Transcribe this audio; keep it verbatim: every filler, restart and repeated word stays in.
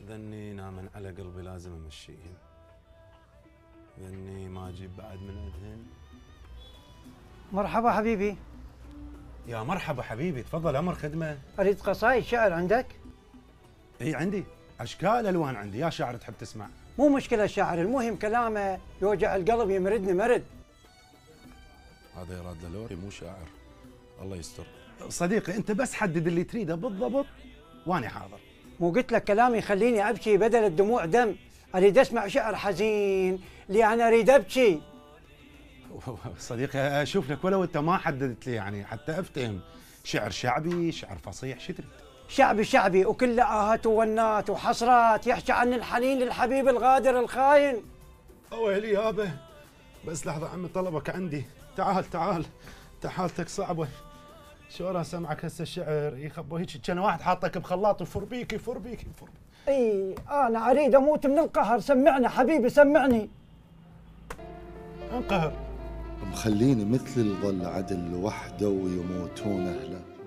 ذني نامن على قلبي لازم امشيهن. ذني ما اجيب بعد من عندهن. مرحبا حبيبي. يا مرحبا حبيبي، تفضل امر خدمه. اريد قصايد شعر عندك؟ اي عندي اشكال الوان، عندي يا شاعر تحب تسمع. مو مشكله الشاعر، المهم كلامه يوجع القلب يمردني مرد. هذا يراد لوري مو شاعر، الله يستر. صديقي انت بس حدد اللي تريده بالضبط واني حاضر. مو قلت لك كلامي يخليني ابكي بدل الدموع دم. اريد اسمع شعر حزين اللي انا اريد ابكي. صديقي اشوف لك ولو انت ما حددت لي يعني حتى افتهم. شعر شعبي، شعر فصيح، شو تريد؟ شعبي شعبي وكله آهات وونات وحسرات، يحكي عن الحنين للحبيب الغادر الخاين. ويلي يابا، بس لحظة عمي طلبك عندي. تعال تعال، انت حالتك صعبة. شو راح اسمعك هسه الشعر يخبو هيك كان واحد حاطك بخلاط يفر بيك يفر بيك يفر بيك. اي انا اريد اموت من القهر، سمعني حبيبي سمعني. انقهر مخليني مثل الظل عدل وحده ويموتون اهله.